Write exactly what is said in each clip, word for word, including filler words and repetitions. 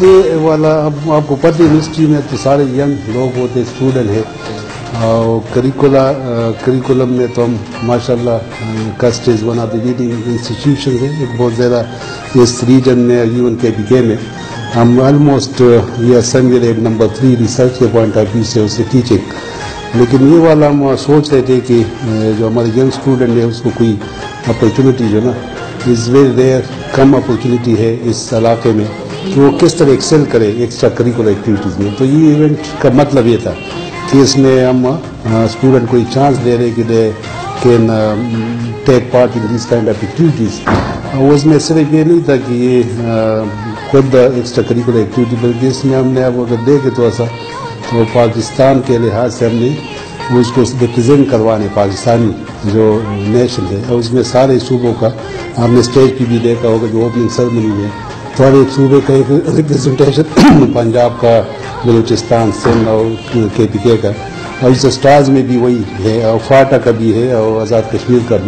یہ والا اب آپ کو پتہ یونیورسٹی میں تو سارے ینگ لوگ ہوتے اسٹوڈنٹ ہیں اور کریکولا کریکولم میں تو ہم ماشاء اللہ کسٹ از ون آف دی لیڈنگ انسٹیٹیوشنز ہیں ایک بہت زیادہ اس ریجن میں ایون کے بی کے میں ہم آلموسٹ یہ اسمبلی ایک نمبر تھری ریسرچ کے پوائنٹ آف ویو سے اسے ٹیچنگ. لیکن یہ والا ہم سوچ رہے تھے کہ جو ہمارے ینگ اسٹوڈنٹ ہیں اس کو کوئی اپرچونیٹی جو نا از ویری ریئر کم اپرچونیٹی ہے اس علاقے میں کہ وہ کس طرح ایکسل کرے ایکسٹرا کریکولر ایکٹیویٹیز میں. تو یہ ایونٹ کا مطلب یہ تھا کہ اس میں ہم اسٹوڈنٹ کو چانس دے رہے کہ دے کین ٹیک پارٹ ان دیس کائنڈ آف ایکٹیویٹیز. اور اس میں صرف یہ نہیں تھا کہ یہ خود ایکسٹرا کریکولر ایکٹیویٹی بلکہ اس میں ہم نے اب اگر دیکھے تھوڑا سا تو پاکستان کے لحاظ سے ہم نے اس کو ریپرزینٹ کروانے پاکستانی جو نیشن ہے اور اس میں سارے صوبوں کا ہم نے اسٹیج پہ بھی دیکھا ہوگا جو اوپننگ سرمنی میں تھوڑے صوبے کا ایک ریپرزنٹیشن پنجاب کا بلوچستان سندھ اور کے پی کے کا اور اس اسٹارز میں بھی وہی ہے اور فاٹا کا بھی ہے اور آزاد کشمیر کا بھی.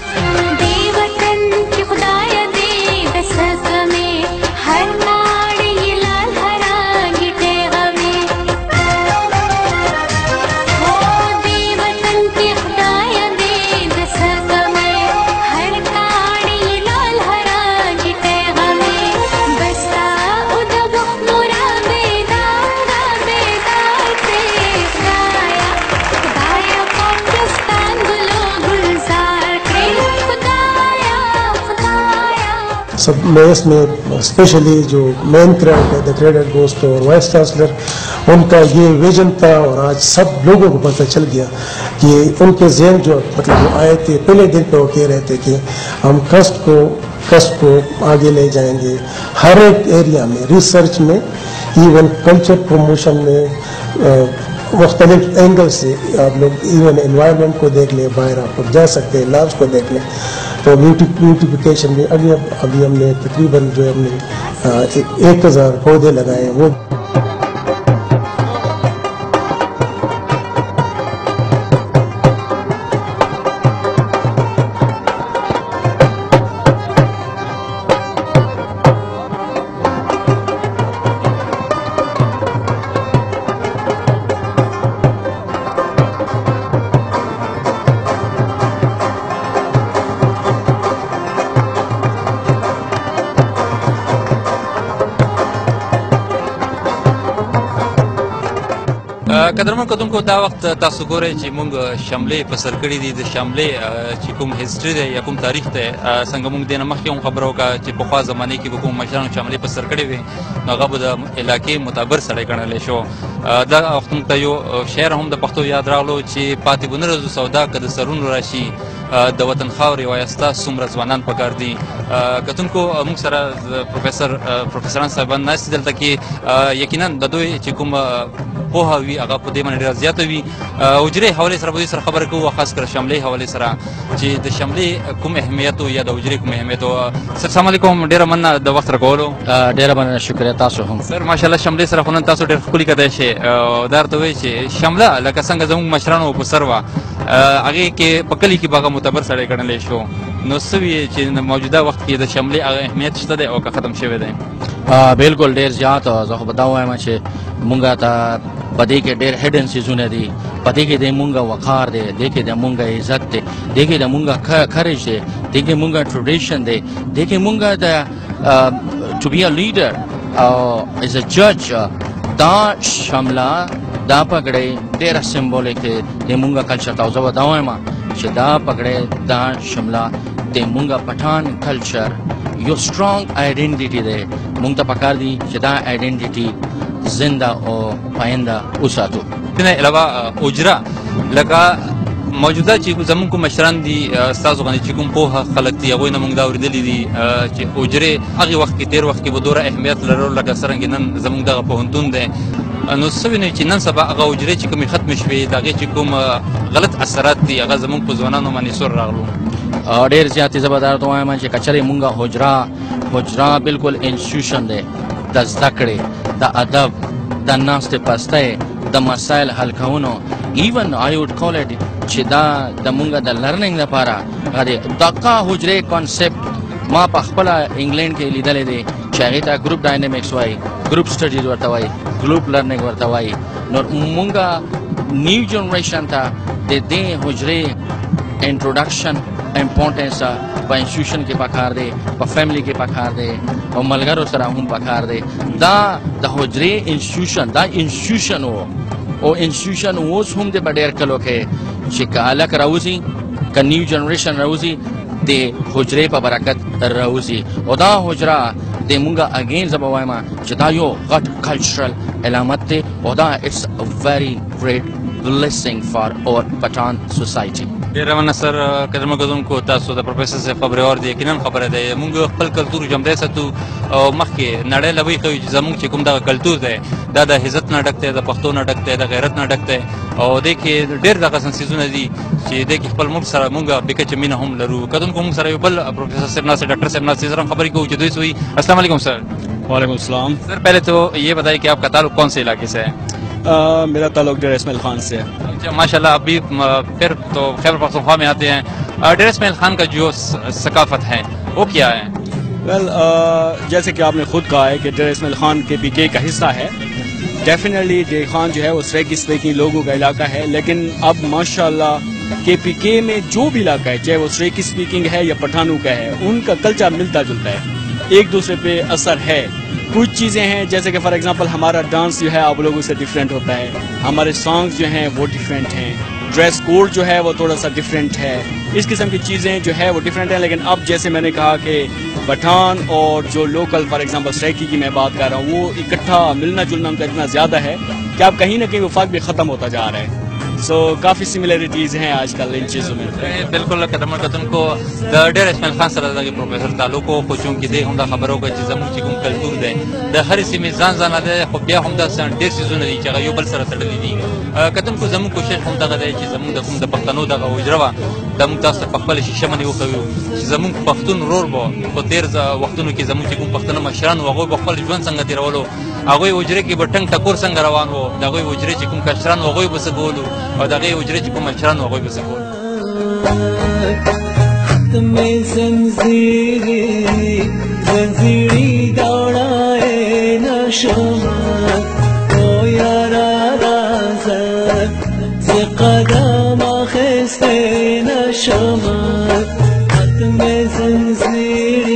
سب میں اس میں اسپیشلی جو مین کریڈٹ ہے دا کریڈٹ گوز ٹو اور وائس چانسلر ان کا یہ ویژن تھا اور آج سب لوگوں کو پتہ چل گیا کہ ان کے ذہن جو مطلب وہ آئے تھے پہلے دن پہ وہ کہہ رہے تھے کہ ہم کسٹ کو کسٹ کو آگے لے جائیں گے ہر ایک ایریا میں ریسرچ میں ایون کلچر پروموشن میں مختلف اینگل سے. آپ لوگ ایون انوائرمنٹ کو دیکھ لیں باہر آپ لوگ جا سکتے ہیں لابس کو دیکھ لیں تو بیوٹیفیکیشن میں ابھی ابھی ہم نے تقریباً جو ہم نے ایک ہزار پودے لگائے ہیں وہ قدرمن کتونکو دا وخت تاسو ګورئ چې موږ شملې په سر کړي دي. د شملې چې کوم هسټري دی یا کوم تاریخ دی څنګه موږ دې نه مخکې هم خبره وکړه چې پخوا زمانې کې به کوم مشرانو شملې په سر کړې وې نو هغه به د علاقې معتبر سړی ګڼلی شو. دا وخت موږ ته یو شعر هم د پښتو یاد راغلو چې پاتې به نه رځو سودا که د سرونو راشي د وطن خاورې وایسته څومره ځوانان پکار دي. کتونکو موږ سره پروفیسر پروفیسران صاحبان ناست دي دلته کې یقینا د دوی چې کوم پوهه وي هغه په دې باندې ډېره زیاته وي. حجرې حوالې سره به دوی سره خبره کوو خاص کر شملې حوالې سره چې د شملې کوم اهمیت یا د حجرې کوم اهمیت. سر السلام علیکم ډېره مننه د وخت راکولو. ډېره مننه شکریه تاسو هم. سر ماشاءالله شملې سره خو نن تاسو ډېر ښکلي کدی شئ. دا درته وایي چې شمله لکه څنګه زموږ مشرانو په سر وه هغې کې په کلي کې به هغه معتبر سړی ګڼلی شو نو څه وي چې موجوده وخت کې د شملې هغه اهمیت شته دی او که ختم شوی دی؟ بالکل ډېر زیات. زه خو به دا وایم چې مونږ ته په دې کې ډېر هډن سیزونه دي په دې کې د مونږ وقار دی دې کې د مونږ عزت دی دې کې د مونږ کریج دی دې کې مونږ ټریډیشن دی دې کې مونږ د ټو بی ا لیډر او ایز ا جج دا شمله دا پګړۍ ډېره سمبولیک دی د مونږ کلچر ته. زه به دا وایم چې دا پګړۍ دا شمله د مونږ پټان کلچر یو سټرانګ آئیډنټیټي دی. مونږ ته پکار دي چې دا آئیډنټیټي زنده او پاینده وساتو. دې نه علاوه اجره لکه موجوده چې زمونږ کوم مشران دي ستاسو غوندې چې کوم پوهه خلک دي هغوی نه مونږ دا اورېدلي دي چې اجرې هغې وخت کې تېر وخت کې به دومره اهمیت لرلو لکه څرنګې نن زمونږ دغه پوهنتون دی. نو څه وینئ چې نن سبا هغه اجرې چې کومې ختمې شوې د هغې چې کوم غلط اثرات دي هغه زمونږ په ځوانانو باندې سور راغلو؟ ډېر زیاتې زه به درته وایم چې که چېرې مونږ حجره حجره بالکل انسټیټیوشن دی د زده کړې د ادب د ناستې پستۍ د مسایل حل کولو ایون آی وډ کال اټ چې دا د مونږ د لرننګ لپاره دغه حجرې کانسپټ ما په خپله انګلینډ کې لیدلی دی چې هغې ته ګروپ ډاینامیکس وایي group studies ورته وایي group لرننګ ورته وایي نو مونږه نیو جنریشن ته د دې حجرې انټروډکشن امپورټنس په انسټیټیوشن کې پکار دی په فیملی کې پکار دی او ملګرو سره هم پکار دی دا د حجرې انسټیټیوشن دا انسټیټیوشن وو او انسټیټیوشن اوس هم د په ډېر کلو کې چې که هلک راوځي که نیو جنریشن راوځي د حجرې په برکت راوځي او دا حجره د مونږه اگین زه به وایم چې دا یو غټ کلچرل علامت دی او دا اټس ا ویری گریټ blessing for our Pathan society. ډیر مننه سر قدرمن کتونکو تاسو د پروفیسر صاحب خبرې اور دی یقینا خبره ده موږ خپل کلتور ژوندی ساتو او مخکې نړۍ لوي کوي چې زموږ چې کوم دغه کلتور دی دا د عزت نه ډک دی د پښتو نه ډک دی د غیرت نه ډک دی او دې کې ډېر دغه سنسیزونه دي چې دې کې خپل ملک سره موږ بکه چې مینه هم لرو کتونکو موږ سره یو بل پروفیسر صاحب ناصر ڈاکٹر صاحب ناصر سره خبرې کوو چې دوی سوئی السلام علیکم سر. وعلیکم السلام سر پہلے تو یہ بتائیے کہ آپ کا تعلق کون سے علاقے سے ہے؟ آ, میرا تعلق ڈیر اسماعیل خان سے ہے. ماشاء اللہ ابھی پھر تو خیبر پختونخوا میں آتے ہیں ڈیر اسماعیل خان کا جو ثقافت ہے وہ کیا ہے؟ ویل well, جیسے کہ آپ نے خود کہا ہے کہ ڈیر اسماعیل خان کے پی کے کا حصہ ہے. ڈیفینیٹلی ڈیر خان جو ہے وہ سریکی سریکی لوگوں کا علاقہ ہے لیکن اب ماشاءاللہ کے پی کے میں جو بھی علاقہ ہے چاہے وہ سریکی اسپیکنگ ہے یا پٹھانوں کا ہے ان کا کلچر ملتا جلتا ہے ایک دوسرے پہ اثر ہے. کچھ چیزیں ہیں جیسے کہ فار ایگزامپل ہمارا ڈانس جو ہے آپ لوگوں سے ڈفرینٹ ہوتا ہے ہمارے سانگز جو ہیں وہ ڈفرینٹ ہیں ڈریس کوڈ جو ہے وہ تھوڑا سا ڈفرینٹ ہے اس قسم کی چیزیں جو ہے وہ ڈفرینٹ ہیں. لیکن اب جیسے میں نے کہا کہ پٹھان اور جو لوکل فار ایگزامپل سریکی کی میں بات کر رہا ہوں وہ اکٹھا ملنا جلنا ان کا اتنا زیادہ ہے کہ اب کہیں نہ کہیں وہ فرق بھی ختم ہوتا جا رہا ہے. سو so, کافی سملیرٹیز ہیں آج کل ان چیزوں میں. بالکل قدرمن کتونکو د ډیر اسماعیل خان سره دغه پروفیسر تعلق خو چونکې دی هم دا خبرو کوي چې زموږ چې کوم کلتور دی د هرې سیمې ځان ځانه دی خو بیا هم داسې ډېر څیزونه دي چې هغه یو بل سره تړلي دي. کتونکو زموږ کوشش هم دغه دی چې زموږ د کوم د پښتنو دغه حجره وه دا موږ تاسو ته په خپله شیشه باندې وښیو چې زموږ پښتون ورور به په تېر وختونو کې زموږ چې کوم پښتانه مشران وو هغوی به خپل ژوند څنګه تېرولو هغوی حجرې کې به ټنګ ټکور څنګه روان وو د هغوی حجرې چې کوم کشران وو هغوی به څه کولو او د هغې حجرې چې کوم مشران وو هغوی به څه کولو. ختم زنزیری زنزیری دوڑائے نشمت او یارا رازت ز قدم آخستے نشمت ختم زنزیری.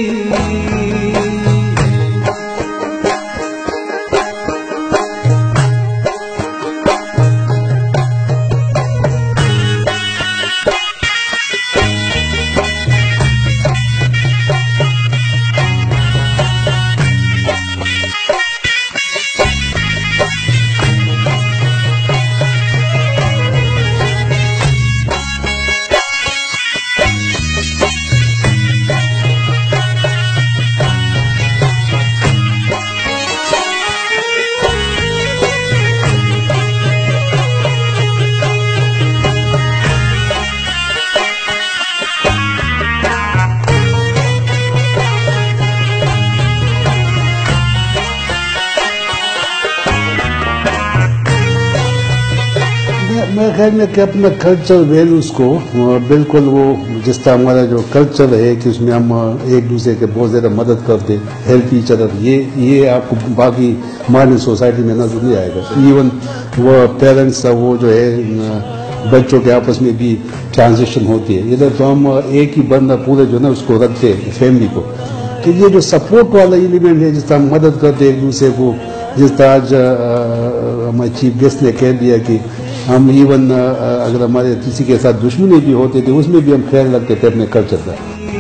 میرے خیال میں کہ اپنا کلچر ویلیوز کو بالکل وہ جس طرح ہمارا جو کلچر ہے کہ اس میں ہم ایک دوسرے کے بہت زیادہ مدد کرتے ہیلپ ایچ ادر یہ یہ آپ کو باقی ماڈرن سوسائٹی میں نظر نہیں آئے گا. ایون وہ پیرنٹس وہ جو ہے بچوں کے آپس میں بھی ٹرانزیشن ہوتی ہے ادھر تو ہم ایک ہی بندہ پورے جو نا اس کو رکھتے فیملی کو کہ یہ جو سپورٹ والا ایلیمنٹ ہے جس طرح ہم مدد کرتے ایک دوسرے کو جس طرح آج ہمارے چیف گیسٹ نے کہہ دیا کہ ہم ایون اگر ہمارے کسی کے ساتھ دشمنی بھی ہوتے تھے اس میں بھی ہم خیال رکھتے تھے اپنے کلچر کا.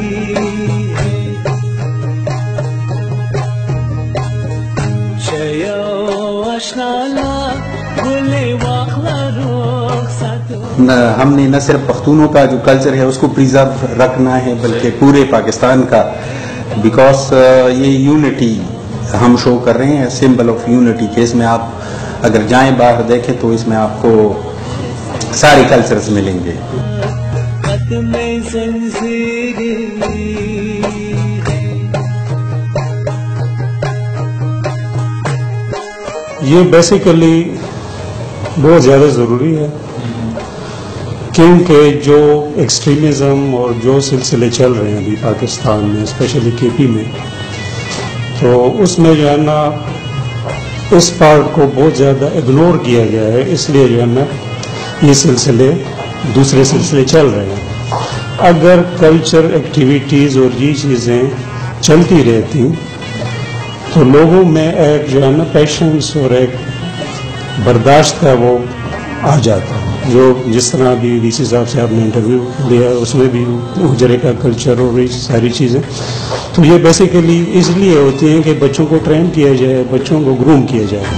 ہم نے نہ صرف پختونوں کا جو کلچر ہے اس کو پریزرو رکھنا ہے بلکہ پورے پاکستان کا بیکاز یہ یونٹی ہم شو کر رہے ہیں سمبل آف یونٹی کہ اس میں آپ اگر جائیں باہر دیکھیں تو اس میں آپ کو سارے کلچرز ملیں گے. یہ بیسیکلی بہت زیادہ ضروری ہے کیونکہ جو ایکسٹریمزم اور جو سلسلے چل رہے ہیں ابھی پاکستان میں اسپیشلی کے پی میں تو اس میں جو ہے نا اس پارٹ کو بہت زیادہ اگنور کیا گیا ہے، اس لیے جو ہے نا یہ سلسلے دوسرے سلسلے چل رہے ہیں. اگر کلچر ایکٹیویٹیز اور یہ چیزیں چلتی رہتی تو لوگوں میں ایک جو ہے نا پیشنس اور ایک برداشت کا وہ آ جاتا ہے. جو جس طرح ابھی ڈی سی صاحب سے آپ نے انٹرویو لیا اس میں بھی اجرے کا کلچر اور یہ ساری چیزیں، تو یہ بیسیکلی اس لیے ہوتی ہیں کہ بچوں کو ٹرین کیا جائے، بچوں کو گروم کیا جائے.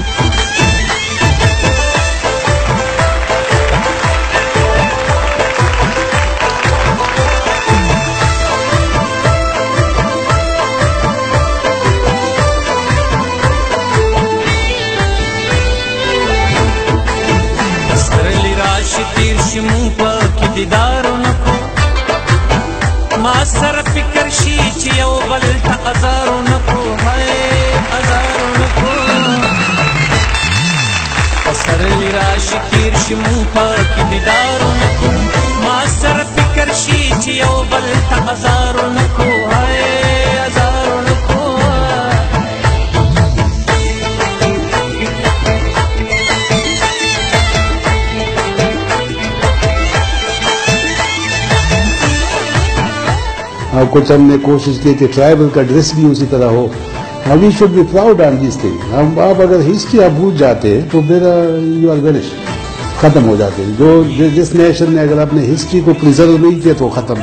دیدارو نکو ما سر فکر شی چی یو بل تا ازارو نکو ہے ازارو نکو سر لیرا شکیر شمو پاک دیدارو نکو ما سر فکر شی چی یو بل تا ازارو نکو ہے ازارو نکو. کچھ ہم نے کوشش کی کہ ٹرائبل کا ڈریس بھی اسی طرح ہو. وی شوڈ بی پراؤڈ آن دیس تھنگ. ہم آپ اگر ہسٹری آپ بھول جاتے ہیں تو میرا یو آر وینش، ختم ہو جاتے ہیں. جو جس نیشن نے اگر اپنے ہسٹری کو پریزرو نہیں کیا تو ختم.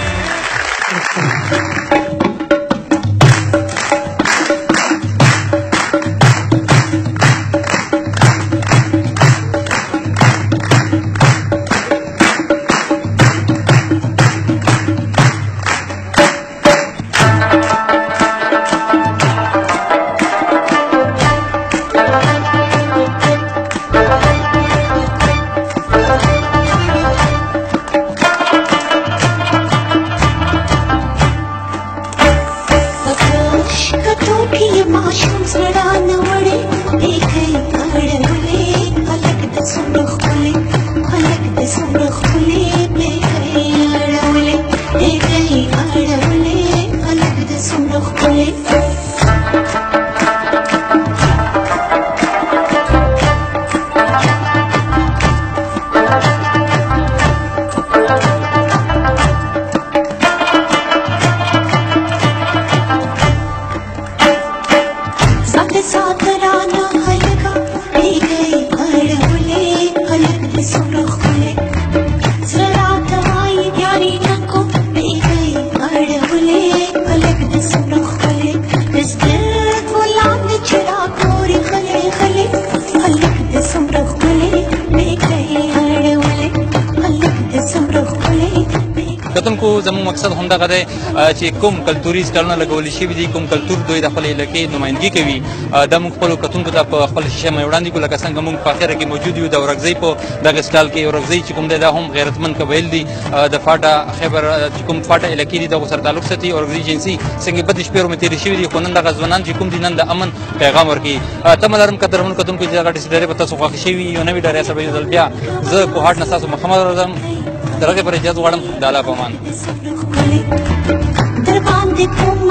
کتن کو زمو مقصد هم دغه دی چې کوم کلتوري سکلونه لګول شي دي، کوم کلتور دوی د خپل علاقې نمائندګي کوي، د موږ خپل کتونکو ته په خپل شیشه مې وړاندې کړو. لکه څنګه موږ په اخره کې موجود یو د ورکزۍ په دغه سټال کې. ورکزۍ چې کوم دی دا هم غیرتمند قبایل دي د فاټا خیبر چې کوم فاټا علاقې دي دغه سره تعلق ساتي. ورکزۍ جنسي څنګه بدې شپې ورمې تېرې شوي دي، خو نن دغه ځوانان چې کوم دي نن د امن پیغام ورکوي. تمه لرم قدرمن کتونکو چې دغه ډېرې ډېرې په تاسو خوښې شوي یو نوې ډاریا سبا یو ځل بیا زه کوهاټ نه ستاسو محمد راځم د هغې پر اجازه غواړم. د الله په امان.